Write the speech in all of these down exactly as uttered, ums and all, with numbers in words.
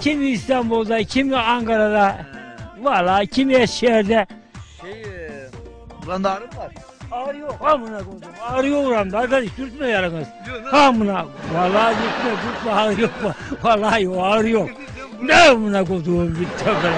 Kimi İstanbul'da, kimi Ankara'da. Vallahi kimi Eskişehir'de. Şey, buranda ağrı mı var? Ağrı yok. Amına koydum. Ağrı yok buramda. Arkadaş sürtme yaranız. Yok, nasıl? Amına. Vallahi sürtme sürtme ağrı yok. Vallahi yok ağrı yok. Ne amına koydum bir tövbe.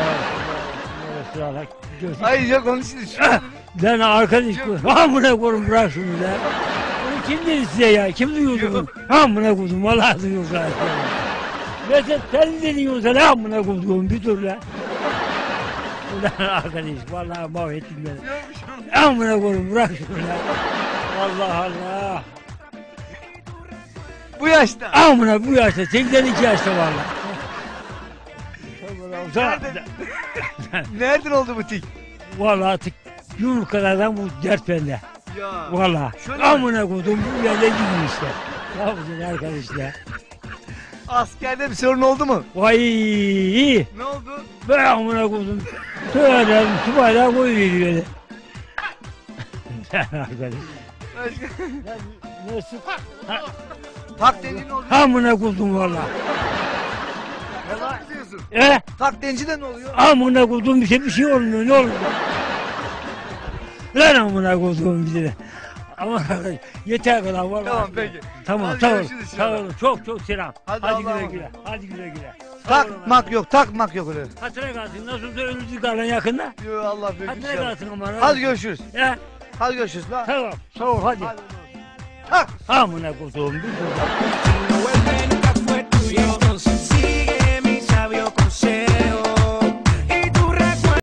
Hayır yok onun için. Lan arkadaş amına koydum bırak şunu lan. Bunu kim dedi size ya? Kim duyuyordu bunu? Amına koydum. Vallahi duyuyor zaten. Mesela sen de diyorsun lan amına koydum bir dur lan. Ulan arkadaş vallahi mahvettin beni. Amına koyayım bırak şunu ya. Allah Allah. Bu yaşta. Amına bu yaşta seksen iki yaşta vallahi. Nereden? Nereden oldu bu tik? Vallahi artık yumurtalardan bu dert bende. Ya. Vallahi. Şöyle mi? Amına koydum bu bende gibi işte. Ne yapacaksın arkadaş ya? Askerde bir sorun oldu mu? Vay iyi. Ne oldu? Ben amına koydum. Söyledim tubayla koyuyor beni. Sen arkadaş. Başka? Nasıl? Tak denci ne oluyor? Amına koydum vallahi. Ne zaman diyorsun? E? Tak denci de ne oluyor? Amına koyduğum bir şey bir şey olmuyor ne olur. Lan amına koyduğum bir de. Ama yeter kadar var. Tamam peki. Tamam Hadi sağ ol. görüşürüz Sağ inşallah. olun. Çok çok selam. Hadi Hadi, Allah'a güle emanet. güle. Hadi güle güle. Sağ olun. Takmak yok, takmak yok öyle. Hatıra kalsın. Nasıl olsa önümüzü kalan yakında. Yo Allah büyük Hatıra inşallah. kalsın ama. Hadi görüşürüz. Ya Hadi görüşürüz lan. tamam. Sağ ol hadi. Hadi. Tak. Amına koyduğum bir dur. Vuelven a Puerto Rico.